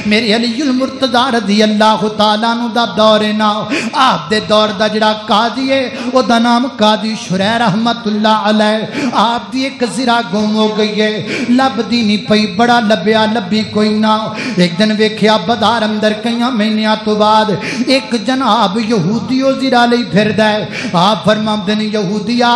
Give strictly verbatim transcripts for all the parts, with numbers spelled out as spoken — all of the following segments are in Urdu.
میرے علی المرتضی رضی اللہ تعالیٰ عنہ دا دور نا آپ دے دور دا جڑا قاضی ہے او دا نام قاضی شرح رحمت اللہ علیہ آپ دی ایک زرا گم ہو گئی ہے لب دی نہیں پئی بڑا لبیا لبی کوئی نہ ایک دن ویکھیا بازار اندر کئیاں مہینیاں تو بعد ایک جناب یہودیو زرا لئی پھردا ہے آپ فرماندے نے یہودیا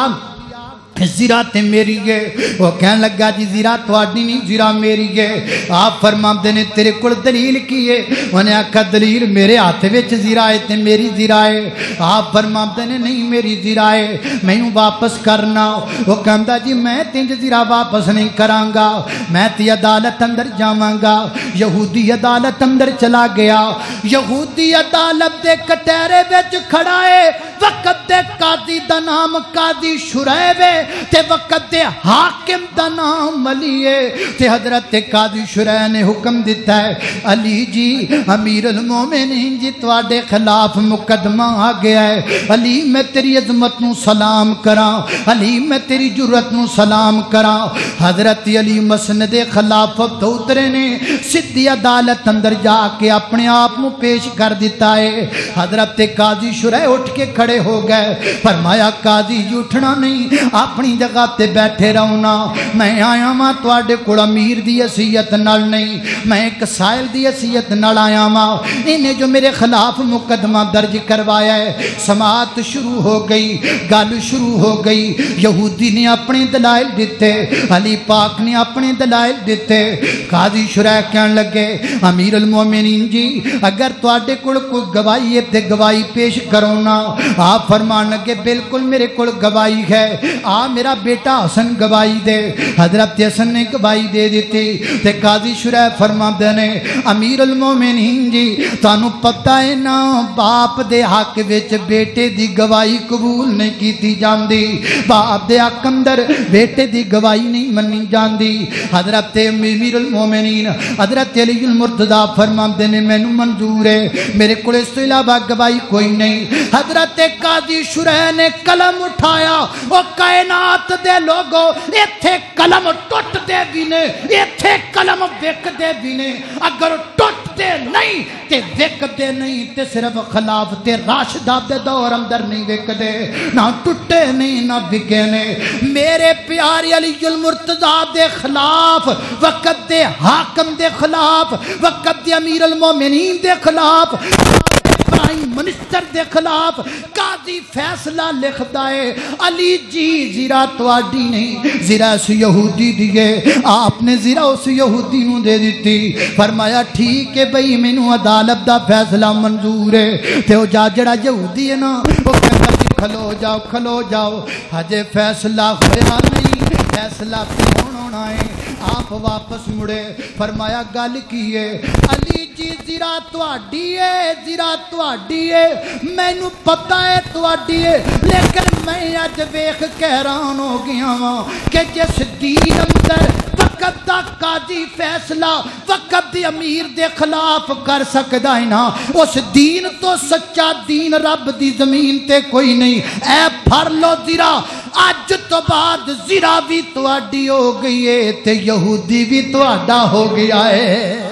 زیرہ تے میری گے وہ کہنے لگا جی زیرہ تو آڈی نہیں زیرہ میری گے آپ فرماندے نے تیرے کل دلیل کیے انہیں آکھا دلیل میرے ہاتھ وچ زیرہ ہے تے میری زیرہ ہے آپ فرماندے نے نہیں میری زیرہ ہے میں ہوں واپس کرنا وہ کہندا جی میں تینج زیرہ واپس نہیں کرانگا میں تی عدالت اندر جامانگا یہودی عدالت اندر چلا گیا یہودی عدالت دے کٹیرے وچ کھڑا ہے وقت دے قاضی دا نام قاضی شریب تے وقت دے حاکم دا نام علی ہے تے حضرت قاضی شریح نے حکم دیتا ہے علی جی امیر المومنین جی تواڈے خلاف مقدمہ آ گیا ہے علی میں تیری عظمت نو سلام کراں علی میں تیری جرت نو سلام کراں حضرت علی مسند خلافت اترے نے سدھی عدالت اندر جا کے اپنے آپ نو پیش کر دیتا ہے حضرت قاضی شریح اٹھ کے کھڑے ہو گئے فرمایا قاضی جی اٹھنا نہیں اپنی جگہ تے بیٹھے رہنا میں آیا ماں تواڈے کول امیر دی حیثیت نال نہیں میں ایک سائل دی حیثیت نال آیا ماں انہیں جو میرے خلاف مقدمہ درج کروایا ہے سماعت شروع ہو گئی گل شروع ہو گئی یہودی نے اپنے دلائل دیتے علی پاک نے اپنے دلائل دیتے قاضی شریح کہنے لگے امیر المومنین جی اگر تواڈے کول کوئی گواہی ہے تے گواہی پیش کرو نا آپ فرمان لگے بالکل میرے کول گواہی ہے آ میرا بیٹا حسن گواہی دے حضرت حسن نے گواہی دے دیتی تے قاضی شریح فرماندے نے امیر المومنین جی تانوں پتہ ہے نا باپ دے حق وچ بیٹے دی گواہی قبول نہیں کیتی جاندی باپ دے حق اندر بیٹے دی گواہی نہیں منی جاندی حضرت امیر المومنین حضرت علی المرتضی فرماندے نے مینوں منظور ہے میرے کول اس تو علاوہ گواہی کوئی نہیں حضرت قاضی شریح نے قلم اٹھایا او کائنات دے لوگو ایتھے قلم ٹوٹ دے بھی نے ایتھے قلم وک دے بھی نے اگر ٹوٹ دے نہیں تے وک دے نہیں تے صرف خلاف تے راشدہ دے دور اندر نہیں وک دے نہ ٹوٹے نہیں نہ وکے نے میرے پیارے علی المرتضی دے خلاف وقت دے حاکم دے خلاف وقت دے امیر المومنین دے خلاف منسٹر دے خلاف قاضی فیصلہ لکھدا ہے علی جی زیرہ تواڈی نہیں زیرہ اس یہودی دیے آپ نے زیرہ اس یہودی نو دے دیتی فرمایا ٹھیک ہے بھئی مینوں عدالت دا فیصلہ منظور ہے تے او جا جڑا یہودی ہے نا وہ کہندا جی کھلو جاؤ کھلو جاؤ ہجے فیصلہ ہویا نہیں فیصلہ کون ہونا ہے آپ واپس مڑے فرمایا گل کی ہے علی جی زیرہ تواڈی ہے زیرہ تواڈی ہے مینوں پتہ ہے تواڈی ہے لیکن میں اج ویکھ کے حیران ہو گیا ہاں کہ جس دین اندر وقت دا قاضی فیصلہ وقت دی امیر دے خلاف کر سکدا ہے نا اس دین تو سچا دین رب دی زمین تے کوئی نہیں اے پھر لو زیرہ اج تو بعد زیرہ بھی تواڈی ہو گئی ہے تے یہودی بھی تواڈا ہو گیا ہے